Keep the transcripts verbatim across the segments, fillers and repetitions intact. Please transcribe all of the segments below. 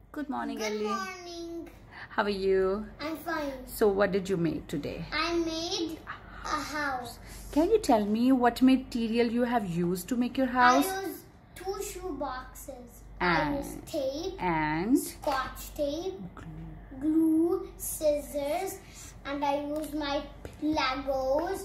Good morning, Good Ellie. morning. How are you? I'm fine. So what did you make today? I made a house. Can you tell me what material you have used to make your house? I used two shoe boxes. And- I used tape, And scotch tape, glue, scissors, and I used my Legos,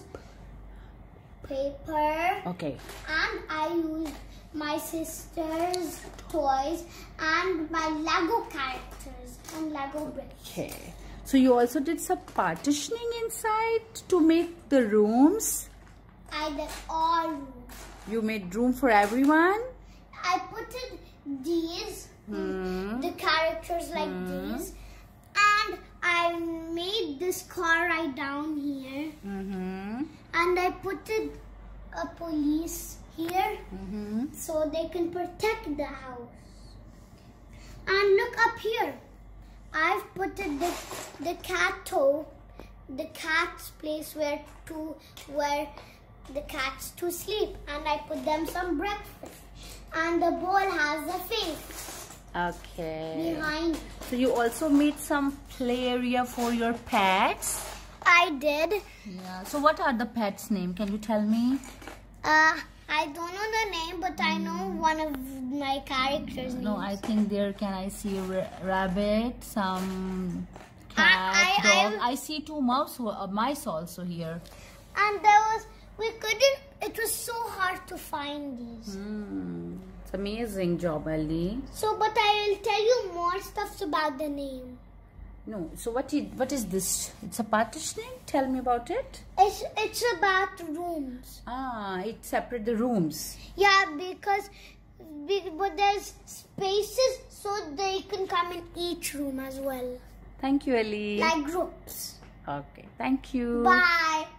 paper, okay. and I used my sister's toys and my Lego characters and Lego bricks. Okay. So you also did some partitioning inside to make the rooms. I did all rooms. You made room for everyone. I put in these, Hmm. the characters like these, and I made this car right down here, Mm-hmm. and I put it, a police here, Mm-hmm. so they can protect the house. And look up here, I've put it the the cat toe, the cat's place where to where the cats to sleep, and I put them some breakfast. And the ball has a face Okay. behind. So you also made some play area for your pets. I did. Yeah. So what are the pets' name? Can you tell me? Uh, I don't know the name, but I know one of my characters' No, names. I think there can I see a ra- rabbit, some cat, I- I- dog. I see two mouse, uh, mice also here. And there was, we couldn't, it was so hard to find these. Hmm. It's amazing job, Ellie. So, but I will tell you more stuff about the name. No. So what is what is this? It's a partitioning. Tell me about it. It's, it's about rooms. Ah, it separate the rooms. Yeah, because, be- but there's spaces so they can come in each room as well. Thank you, Ellie. Like groups. Okay. Thank you. Bye.